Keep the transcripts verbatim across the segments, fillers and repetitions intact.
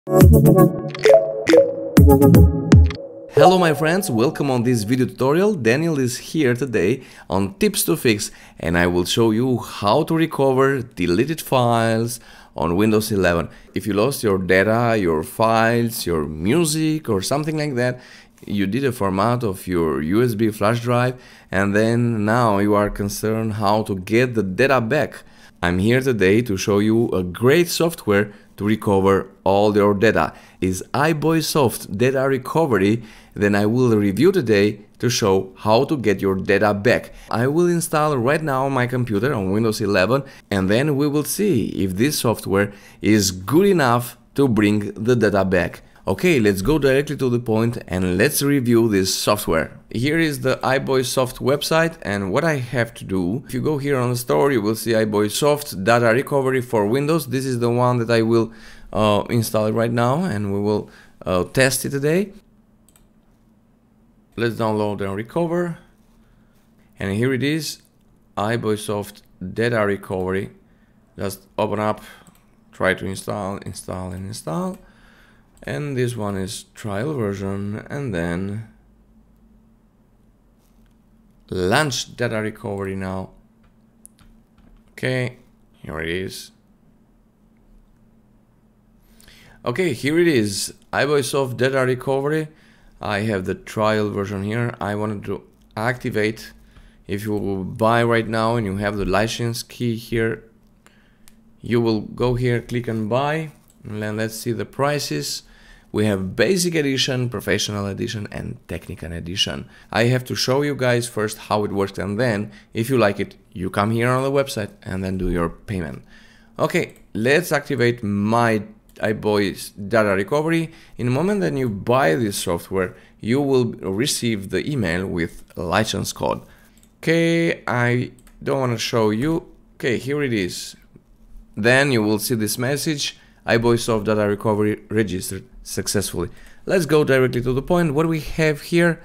Hello my friends, welcome on this video tutorial. Daniel is here today on Tips to Fix, and I will show you how to recover deleted files on Windows eleven. If you lost your data, your files, your music or something like that, you did a format of your U S B flash drive and then now you are concerned how to get the data back. I'm here today to show you a great software to recover all your data. It's iBoysoft Data Recovery. Then I will review today to show how to get your data back. I will install right now on my computer on Windows eleven, and then we will see if this software is good enough to bring the data back. Okay, let's go directly to the point and let's review this software. Here is the iBoysoft website, and what I have to do, if you go here on the store, you will see iBoysoft Data Recovery for Windows. This is the one that I will uh, install right now, and we will uh, test it today. Let's download and recover. And here it is, iBoysoft Data Recovery. Just open up, try to install, install and install. And this one is trial version, and then launch data recovery now. Okay, here it is. Okay, here it is, iBoysoft Data Recovery. I have the trial version here. I wanted to activate. If you buy right now and you have the license key here, you will go here, click on buy, and then let's see the prices. We have basic edition, professional edition and technical edition. I have to show you guys first how it works, and then if you like it, you come here on the website and then do your payment. Okay, let's activate my iBoys Data Recovery. In the moment that you buy this software, you will receive the email with license code. Okay, I don't want to show you. Okay, here it is. Then you will see this message, iBoysoft Data Recovery registered successfully. Let's go directly to the point. What we have here,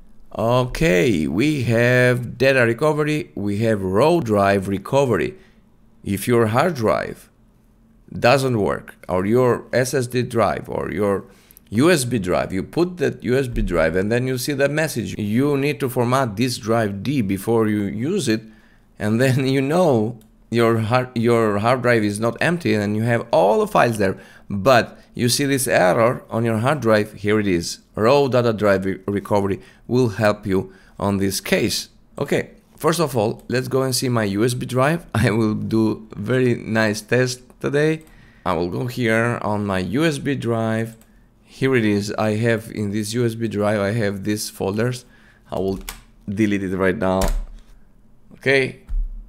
okay, we have data recovery, we have raw drive recovery. If your hard drive doesn't work, or your S S D drive or your U S B drive, you put that U S B drive and then you see that message, you need to format this drive D before you use it, and then you know your hard, your hard drive is not empty and you have all the files there, but you see this error on your hard drive. Here it is, raw data drive re recovery will help you on this case. Okay, first of all, let's go and see my U S B drive. I will do very nice test today. I will go here on my U S B drive. Here it is. I have in this U S B drive, I have these folders. I will delete it right now. Okay.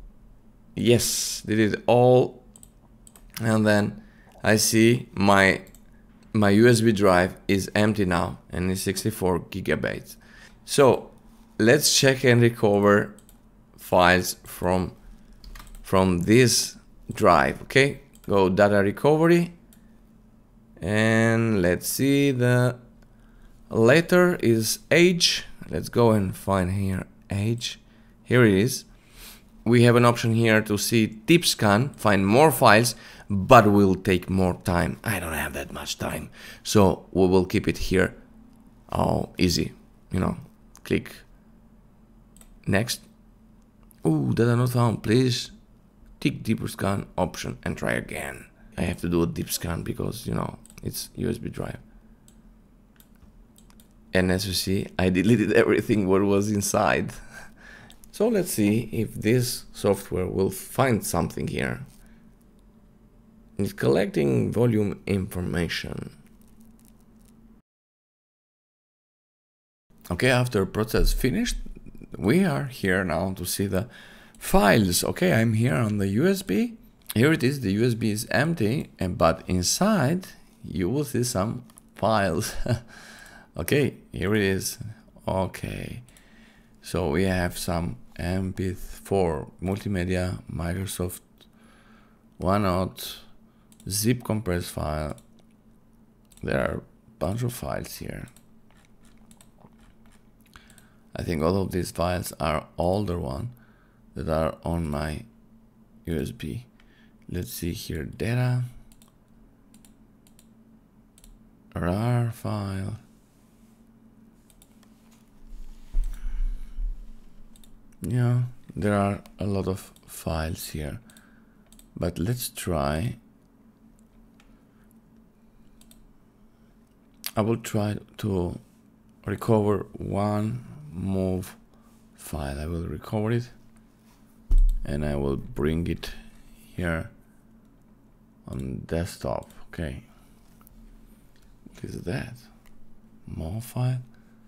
Yes, did it all, and then I see my my U S B drive is empty now and it's sixty-four gigabytes. So let's check and recover files from from this drive. Okay, go data recovery, and let's see, the letter is age. Let's go and find here age. Here it is. We have an option here to see tip scan, find more files, but will take more time. I don't have that much time, so we will keep it here. Oh, easy, you know, click next. Oh, data not found, please tick deeper scan option and try again. I have to do a deep scan because, you know, it's U S B drive. And as you see, I deleted everything what was inside. So let's see if this software will find something here. It's collecting volume information. Okay, after process finished, we are here now to see the files. Okay, I'm here on the U S B. Here it is, the U S B is empty, and but inside you will see some files. Okay, here it is. Okay, so we have some M P four, multimedia, Microsoft, OneNote, zip compressed file. There are a bunch of files here. I think all of these files are older ones that are on my U S B. Let's see here, data. rar file. Yeah, there are a lot of files here, but let's try. I will try to recover one move file. I will recover it and I will bring it here on desktop. Okay, what is that? Move file.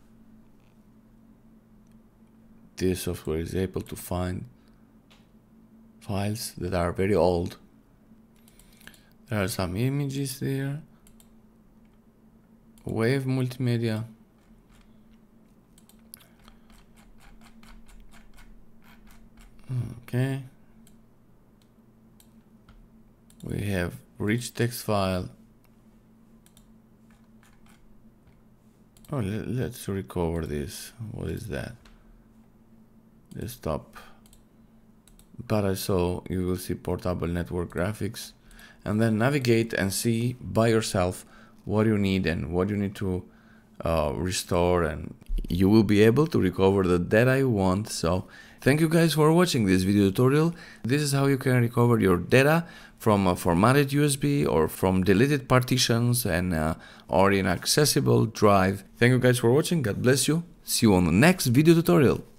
This software is able to find files that are very old. There are some images there. Wave multimedia. Okay. We have rich text file. Oh, let's recover this. What is that? Desktop. But I saw you will see portable network graphics, and then navigate and see by yourself what you need and what you need to uh, restore, and you will be able to recover the data you want. So thank you guys for watching this video tutorial. This is how you can recover your data from a formatted U S B or from deleted partitions and uh, or inaccessible drive. Thank you guys for watching. God bless you. See you on the next video tutorial.